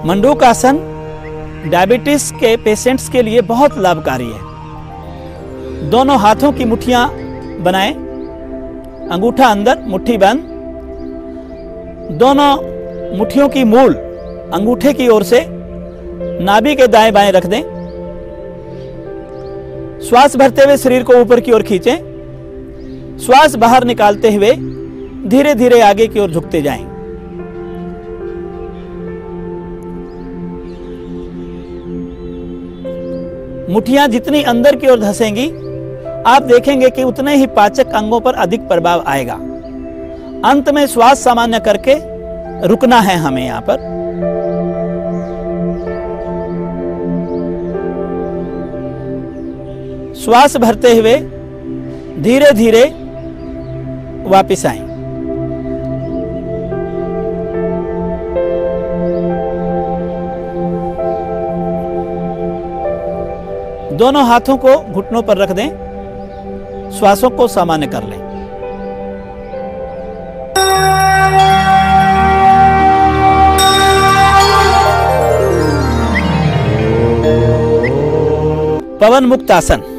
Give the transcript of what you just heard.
मंडूकासन diabetes के patients के लिए बहुत लाभकारी है। दोनों हाथों की मुट्ठियां बनाएं, अंगूठा अंदर, मुट्ठी बंद। दोनों मुट्ठियों की मूल अंगूठे की ओर से नाभि के दाएं बाएं रख दें। श्वास भरते हुए शरीर को ऊपर की ओर खींचें। श्वास बाहर निकालते हुए धीरे धीरे आगे की ओर झुकते जाएं। मुट्ठियां जितनी अंदर की ओर धंसेंगी, आप देखेंगे कि उतने ही पाचक अंगों पर अधिक प्रभाव आएगा। अंत में श्वास सामान्य करके रुकना है हमें यहां पर। श्वास भरते हुए धीरे धीरे वापिस आएं। दोनों हाथों को घुटनों पर रख दें। श्वासों को सामान्य कर लें। पवन मुक्त आसन।